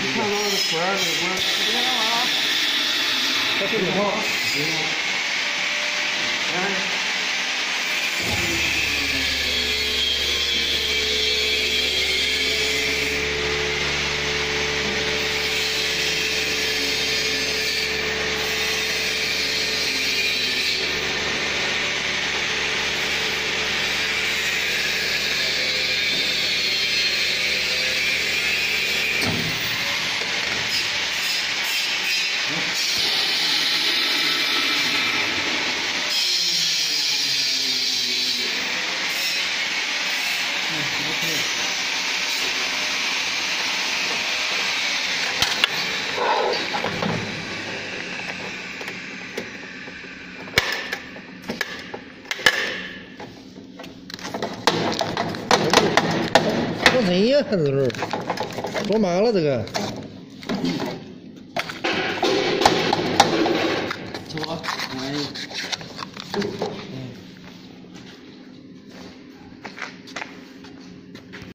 看到这管儿这个管儿，这干嘛？它是什么？哎。 放谁呀？这是多麻了这个。 走吧，哎。